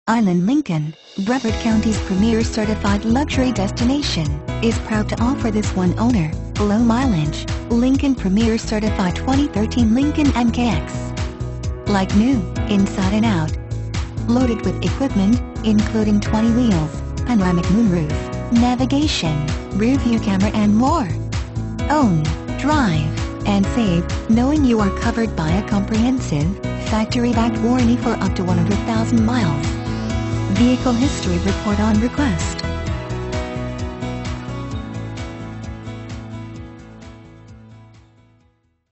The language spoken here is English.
Island Lincoln, Brevard County's premier certified luxury destination, is proud to offer this one-owner, low-mileage, Lincoln Premier Certified 2013 Lincoln MKX. Like new, inside and out. Loaded with equipment, including 20 wheels, panoramic moonroof, navigation, rear-view camera and more. Own, drive, and save, knowing you are covered by a comprehensive, factory-backed warranty for up to 100,000 miles. Vehicle history report on request.